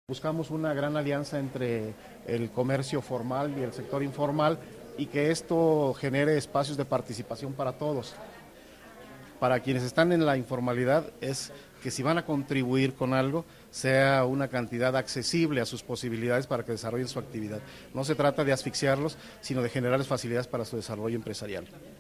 Buscamos una gran alianza entre el comercio formal y el sector informal y que esto genere espacios de participación para todos. Para quienes están en la informalidad es que si van a contribuir con algo, sea una cantidad accesible a sus posibilidades para que desarrollen su actividad. No se trata de asfixiarlos, sino de generarles facilidades para su desarrollo empresarial.